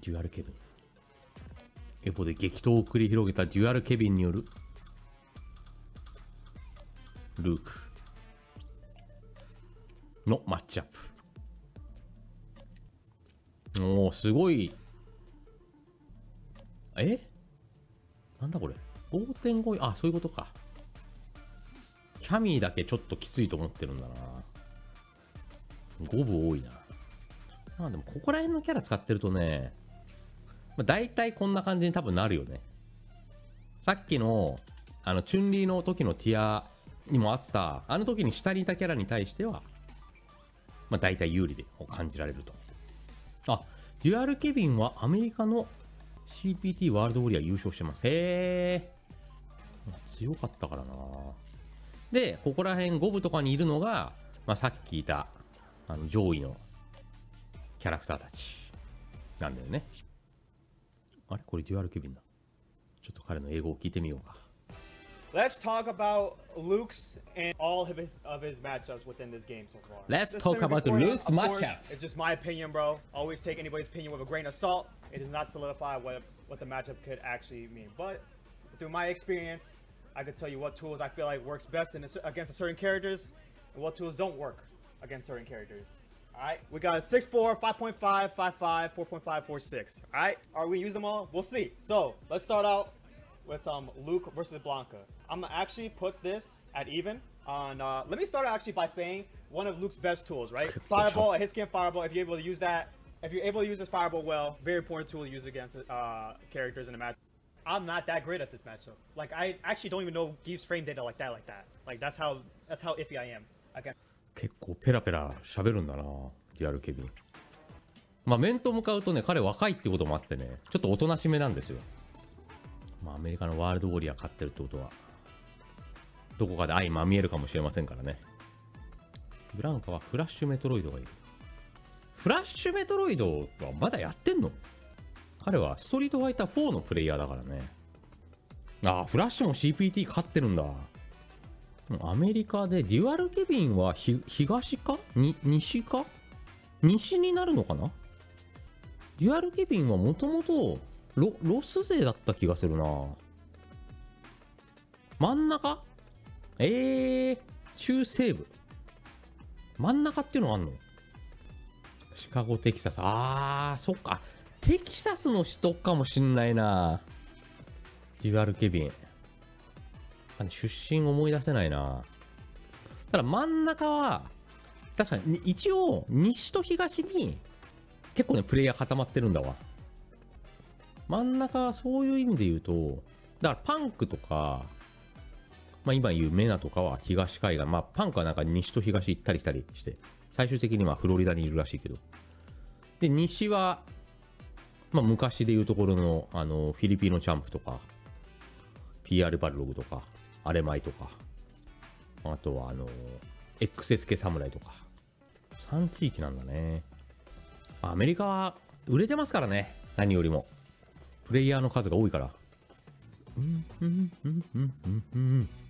デュアルケビン。エボで激闘を繰り広げたデュアルケビンによるルークのマッチアップ。おお、すごい。なんだこれ 5.5。 あ、そういうことか。キャミーだけちょっときついと思ってるんだな。5部多いな。まあでもここら辺のキャラ使ってるとね、まあ、大体こんな感じに多分なるよね。さっきのチュンリーの時のティアにもあったあの時に下にいたキャラに対してはまあ大体有利で感じられると。あ、デュアルケビンはアメリカの CPT ワールドウォリアー優勝してます。へえ。強かったからな。で、ここら辺5部とかにいるのが、まあ、さっきいた上位のキャラクターたちなんだよね。あれこれデュアルケビンだ。ちょっと彼の英語を聞いてみようか。 Let's talk about Luke's and all of his matchups within this game so far. Let's talk about Luke's matchup. It's just my opinion, bro. Always take anybody's opinion with a grain of salt. It does not solidify what the matchup could actually mean. But through my experience, I could tell you what tools I feel like works best against certain characters, and what tools don't work against certain characters. Alright, we got 6'4", 5.5, 5'5", 4.5, 4'6". Alright, are we use them all? We'll see. So let's start out with Luke versus Blanca. I'm gonna actually put this at even on let me start actually by saying one of Luke's best tools, right? Fireball, a hit scan fireball. If you're able to use that, if you're able to use this fireball well, very important tool to use against characters in a match. I'm not that great at this matchup. Like I actually don't even know Geef's frame data like that. Like that's how iffy I am. Again. 結構ペラペラ喋るんだな、デュアルケビン。まあ面と向かうとね、彼若いってこともあってね、ちょっとおとなしめなんですよ。まあアメリカのワールドウォリアー勝ってるってことはどこかで相まみえるかもしれませんからね。ブランカはフラッシュメトロイドがいる。フラッシュメトロイドはまだやってんの？彼はストリートファイター4のプレイヤーだからね。ああ、フラッシュも CPT 勝ってるんだ。アメリカでデュアルケビンは東か西か西になるのかな。デュアルケビンはもともとロス勢だった気がするな。真ん中中西部真ん中っていうのがあんの。シカゴテキサス。あーそっか、テキサスの人かもしんないな。デュアルケビン出身思い出せないな。ただ真ん中は確かに一応西と東に結構ねプレイヤー固まってるんだわ。真ん中はそういう意味で言うと、だからパンクとか、まあ今言うメナとかは東海岸、まあパンクはなんか西と東行ったり来たりして最終的にはフロリダにいるらしいけど、で西はまあ昔で言うところのフィリピンのチャンプとか PR バルログとかアレマイとか、あとはXSK 侍とか3地域なんだね。アメリカは売れてますからね。何よりもプレイヤーの数が多いから。